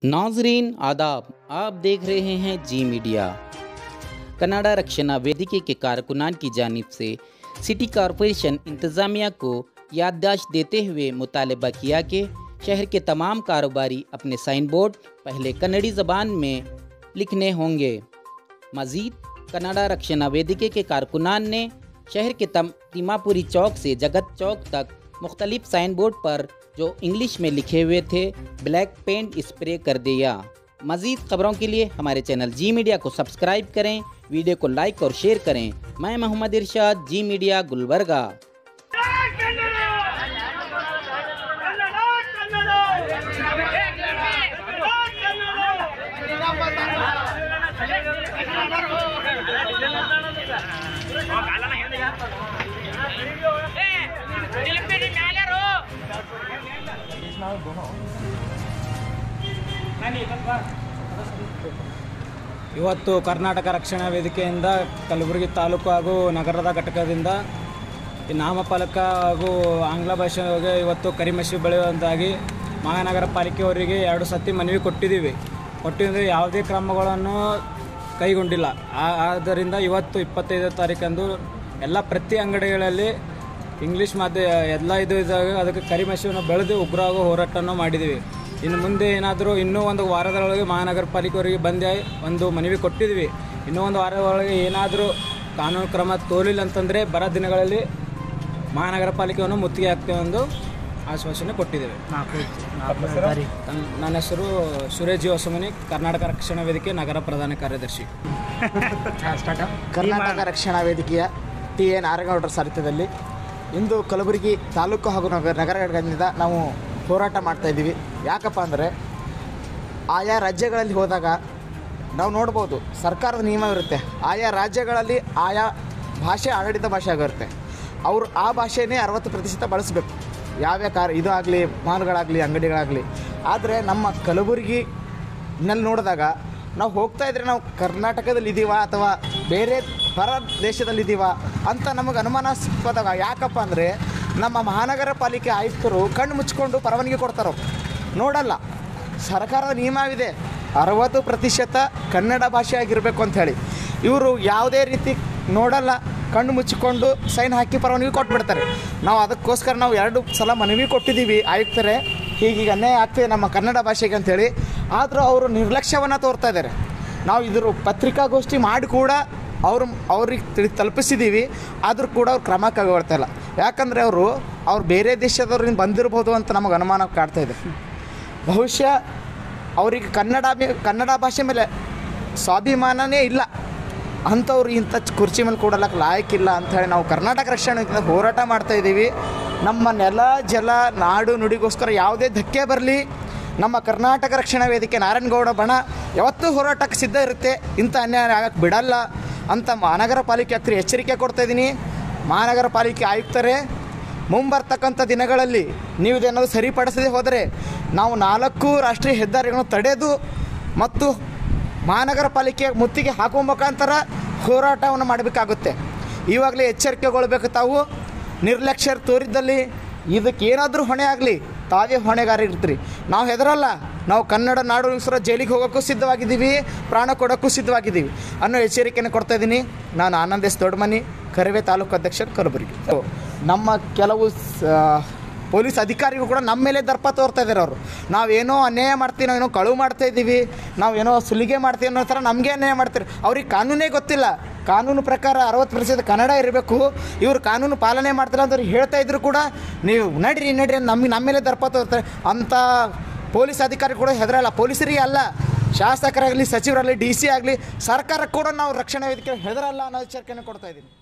नाजरीन आदाब, आप देख रहे हैं जी मीडिया। कनाडा रक्षणा वेदिके के कारकुनान की जानिब से सिटी कॉरपोरेशन इंतज़ामिया को याददाश्त देते हुए मुतालबा किया कि शहर के तमाम कारोबारी अपने साइन बोर्ड पहले कन्नड़ी ज़बान में लिखने होंगे। मज़ीद कनाडा रक्षणा वेदिके के कारकुनान ने शहर के तिमापुरी चौक से जगत चौक तक मुख्तलिफ साइन बोर्ड पर जो इंग्लिश में लिखे हुए थे ब्लैक पेंट स्प्रे कर दिया। मज़ीद खबरों के लिए हमारे चैनल जी मीडिया को सब्सक्राइब करें, वीडियो को लाइक और शेयर करें। मैं मोहम्मद इरशाद, जी मीडिया गुलबर्गा। ಇವತ್ತು ಕರ್ನಾಟಕ ರಕ್ಷಣಾ ವೇದಿಕೆಯಿಂದ ಕಲಬುರಗಿ ತಾಲೂಕು ಹಾಗೂ ನಗರದ ಘಟಕದಿಂದ ಈ ನಾಮಫಲಕ ಹಾಗೂ ಆಂಗ್ಲ ಭಾಷೆಗೆ ಇವತ್ತು ಕರಿಮಸಿ ಬೆಳೆಯುವಂತಾಗಿ ಮಹಾನಗರ ಪಾಲಿಕೆಯವರಿಗೆ 2 ಸತಿ ಮನವಿ ಕೊಟ್ಟಿದ್ದೀವಿ. ಯಾವುದೇ ಕ್ರಮಗಳನ್ನು ಕೈಗೊಂಡಿಲ್ಲ. ಆದ್ದರಿಂದ ಇವತ್ತು 25 ತಾರೀಕಂದು ಎಲ್ಲ ಪ್ರತಿ ಅಂಗಡಿಗಳಲ್ಲಿ ಇಂಗ್ಲೀಷ್ ಎಲ್ಲ ಇದ್ದಾಗ ಅದಕ್ಕೆ ಕರಿಮಸಿಯನ್ನು ಬೆಳೆದು ಉಗ್ರವಾಗುವ ಹೋರಾಟವನ್ನು ಮಾಡಿದ್ದೀವಿ. ಇನ್ನು ಮುಂದೆ ಏನಾದರೂ ಇನ್ನೂ ಒಂದು ವಾರದೊಳಗೆ ಮಹಾನಗರ ಪಾಲಿಕೆಯವರಿಗೆ ಬಂದು ಒಂದು ಮನವಿ ಕೊಟ್ಟಿದ್ವಿ. ಇನ್ನೂ ಒಂದು ವಾರದೊಳಗೆ ಏನಾದರೂ ಕಾನೂನು ಕ್ರಮ ತೋಲಿಲ್ಲ ಅಂತಂದರೆ ಬರೋ ದಿನಗಳಲ್ಲಿ ಮಹಾನಗರ ಪಾಲಿಕೆಯನ್ನು ಮುತ್ತಿಗೆ ಹಾಕ್ತೇವೆ ಎಂದು ಆಶ್ವಾಸನೆ ಕೊಟ್ಟಿದ್ದೇವೆ. ನನ್ನ ಹೆಸರು ಸುರೇಶ್ ಜಿ ಹೊಸಮನಿ, ಕರ್ನಾಟಕ ರಕ್ಷಣಾ ವೇದಿಕೆ ನಗರ ಪ್ರಧಾನ ಕಾರ್ಯದರ್ಶಿ. ಕರ್ನಾಟಕ ರಕ್ಷಣಾ ವೇದಿಕೆಯ ಟಿ.ಎ. ನಾರಾಯಣಗೌಡರ ಸಾರಥ್ಯದಲ್ಲಿ ಇಂದು ಕಲಬುರಗಿ ತಾಲೂಕು ಹಾಗೂ ನಗರ ಘಟಕದಿಂದ ನಾವು ಹೋರಾಟ ಮಾಡ್ತಾಯಿದ್ದೀವಿ. ಯಾಕಪ್ಪ ಅಂದರೆ ಆಯಾ ರಾಜ್ಯಗಳಲ್ಲಿ ಹೋದಾಗ ನಾವು ನೋಡ್ಬೋದು, ಸರ್ಕಾರದ ನಿಯಮ ಇರುತ್ತೆ. ಆಯಾ ರಾಜ್ಯಗಳಲ್ಲಿ ಆಯಾ ಭಾಷೆ ಆಡಳಿತ ಭಾಷೆ ಆಗಿರುತ್ತೆ. ಅವರು ಆ ಭಾಷೆಯೇ 60% ಬಳಸಬೇಕು, ಯಾವ್ಯಾವ ಇದು ಆಗಲಿ, ಮಾಲ್ಗಳಾಗಲಿ, ಅಂಗಡಿಗಳಾಗಲಿ. ಆದರೆ ನಮ್ಮ ಕಲಬುರಗಿನಲ್ಲಿ ನೋಡಿದಾಗ ನಾವು ಹೋಗ್ತಾಯಿದ್ರೆ ನಾವು ಕರ್ನಾಟಕದಲ್ಲಿದ್ದೀವ ಅಥವಾ ಬೇರೆ ಹೊರ ದೇಶದಲ್ಲಿದ್ದೀವ ಅಂತ ನಮಗೆ ಅನುಮಾನಾಸ್ಪದ. ಯಾಕಪ್ಪ ಅಂದರೆ ನಮ್ಮ ಮಹಾನಗರ ಪಾಲಿಕೆ ಆಯುಕ್ತರು ಕಣ್ಣು ಮುಚ್ಚಿಕೊಂಡು ಪರವಾನಗಿ ಕೊಡ್ತಾರೋ ನೋಡಲ್ಲ. ಸರ್ಕಾರದ ನಿಯಮವಿದೆ 60% ಕನ್ನಡ ಭಾಷೆ ಆಗಿರಬೇಕು ಅಂಥೇಳಿ. ಇವರು ಯಾವುದೇ ರೀತಿ ನೋಡಲ್ಲ, ಕಣ್ಣು ಮುಚ್ಚಿಕೊಂಡು ಸೈನ್ ಹಾಕಿ ಪರವಾನಗಿ ಕೊಟ್ಬಿಡ್ತಾರೆ. ನಾವು ಅದಕ್ಕೋಸ್ಕರ ನಾವು 2 ಸಲ ಮನವಿ ಕೊಟ್ಟಿದ್ದೀವಿ ಆಯುಕ್ತರೇ, ಹೀಗೀಗ ಅನ್ಯಾಯ ಆಗ್ತದೆ ನಮ್ಮ ಕನ್ನಡ ಭಾಷೆಗೆ ಅಂಥೇಳಿ. ಆದರೂ ಅವರು ನಿರ್ಲಕ್ಷ್ಯವನ್ನು ತೋರ್ತಾ ಇದ್ದಾರೆ. ನಾವು ಇದ್ರ ಪತ್ರಿಕಾಗೋಷ್ಠಿ ಮಾಡಿ ಕೂಡ ಅವ್ರಿಗೆ ತಲುಪಿಸಿದ್ದೀವಿ. ಆದರೂ ಕೂಡ ಅವ್ರು ಕ್ರಮ ಕೈಗೊಳ್ತಾ ಇಲ್ಲ. ಯಾಕಂದರೆ ಅವ್ರು ಬೇರೆ ದೇಶದವ್ರಿಂದ ಬಂದಿರ್ಬೋದು ಅಂತ ನಮಗೆ ಅನುಮಾನ ಕಾಡ್ತಾಯಿದೆ. ಬಹುಶಃ ಅವರಿಗೆ ಕನ್ನಡ ಭಾಷೆ ಮೇಲೆ ಸ್ವಾಭಿಮಾನನೇ ಇಲ್ಲ ಅಂಥವ್ರು ಇಂಥ ಕುರ್ಚಿ ಮೇಲೆ ಕೊಡೋಕ್ಕೆ ಲಾಯಕ್ಕಿಲ್ಲ ಅಂಥೇಳಿ ನಾವು ಕರ್ನಾಟಕ ರಕ್ಷಣೆಯಿಂದ ಹೋರಾಟ ಮಾಡ್ತಾಯಿದ್ದೀವಿ. ನಮ್ಮ ನೆಲ ಜಲ ನಾಡು ನುಡಿಗೋಸ್ಕರ ಯಾವುದೇ ಧಕ್ಕೆ ಬರಲಿ, ನಮ್ಮ ಕರ್ನಾಟಕ ರಕ್ಷಣಾ ವೇದಿಕೆ ನಾರಾಯಣಗೌಡ ಬಣ ಯಾವತ್ತೂ ಹೋರಾಟಕ್ಕೆ ಸಿದ್ಧ ಇರುತ್ತೆ. ಇಂಥ ಅನ್ಯಾಯ ಆಗಕ್ಕೆ ಬಿಡಲ್ಲ ಅಂತ ಮಹಾನಗರ ಪಾಲಿಕೆ ಹತ್ತಿರ ಎಚ್ಚರಿಕೆ ಕೊಡ್ತಾಯಿದ್ದೀನಿ. ಮಹಾನಗರ ಪಾಲಿಕೆ ಆಯುಕ್ತರೇ, ಮುಂಬರ್ತಕ್ಕಂಥ ದಿನಗಳಲ್ಲಿ ನೀವು ಇದೇನಾದರೂ ಸರಿಪಡಿಸದೆ ಹೋದರೆ ನಾವು 4 ರಾಷ್ಟ್ರೀಯ ಹೆದ್ದಾರಿಗಳನ್ನು ತಡೆದು ಮತ್ತು ಮಹಾನಗರ ಪಾಲಿಕೆ ಮುತ್ತಿಗೆ ಹಾಕುವ ಮುಖಾಂತರ ಹೋರಾಟವನ್ನು ಮಾಡಬೇಕಾಗುತ್ತೆ. ಇವಾಗಲೇ ಎಚ್ಚರಿಕೆಗೊಳ್ಬೇಕು. ತಾವು ನಿರ್ಲಕ್ಷ್ಯ ತೋರಿದ್ದಲ್ಲಿ ಇದಕ್ಕೆ ಏನಾದರೂ ಹೊಣೆ ಆಗಲಿ, ತಾವೇ ಹೊಣೆಗಾರ ಇರ್ತೀರಿ. ನಾವು ಹೆದರಲ್ಲ, ನಾವು ಕನ್ನಡ ನಾಡು ಜೈಲಿಗೆ ಹೋಗೋಕ್ಕೂ ಸಿದ್ಧವಾಗಿದ್ದೀವಿ, ಪ್ರಾಣ ಕೊಡೋಕ್ಕೂ ಸಿದ್ಧವಾಗಿದ್ದೀವಿ ಅನ್ನೋ ಎಚ್ಚರಿಕೆಯನ್ನು ಕೊಡ್ತಾಯಿದ್ದೀನಿ. ನಾನು ಆನಂದ್ ಎಸ್ ದೊಡ್ಡಮನಿ, ಕರಿವೆ ತಾಲೂಕು ಅಧ್ಯಕ್ಷ, ಕಲಬುರಗಿ. ನಮ್ಮ ಕೆಲವು ಪೊಲೀಸ್ ಅಧಿಕಾರಿಗಳು ಕೂಡ ನಮ್ಮ ಮೇಲೆ ದರ್ಪ ತೋರ್ತಾ ಇದ್ದಾರೆ. ಅವರು ನಾವೇನೋ ಅನ್ಯಾಯ ಮಾಡ್ತೀವಿ, ನಾವೇನೋ ಕಳುವು ಮಾಡ್ತಾಯಿದ್ದೀವಿ, ನಾವೇನೋ ಸುಲಿಗೆ ಮಾಡ್ತೀವಿ ಅನ್ನೋ ಥರ ನಮಗೆ ಅನ್ಯಾಯ ಮಾಡ್ತಾರೆ. ಅವ್ರಿಗೆ ಕಾನೂನೇ ಗೊತ್ತಿಲ್ಲ. ಕಾನೂನು ಪ್ರಕಾರ 60% ಕನ್ನಡ ಇರಬೇಕು. ಇವರು ಕಾನೂನು ಪಾಲನೆ ಮಾಡ್ತಾರೆ ಅಂತ ಹೇಳ್ತಾ ಇದ್ರು ಕೂಡ ನೀವು ನಡೀರಿ ನಮ್ಮ ಮೇಲೆ ದರ್ಪ ತೋರ್ತಾರೆ ಅಂಥ ಪೊಲೀಸ್ ಅಧಿಕಾರಿ ಕೂಡ ಹೆದರಲ್ಲ. ಪೊಲೀಸರಿಗೆ ಅಲ್ಲ, ಶಾಸಕರಾಗಲಿ, ಸಚಿವರಾಗಲಿ, DC ಆಗಲಿ, ಸರ್ಕಾರಕ್ಕೆ ಕೂಡ ನಾವು ರಕ್ಷಣಾ ವೇದಿಕೆ ಹೆದರಲ್ಲ ಅನ್ನೋ ಎಚ್ಚರಿಕೆಯನ್ನು ಕೊಡ್ತಾಯಿದ್ದೀನಿ.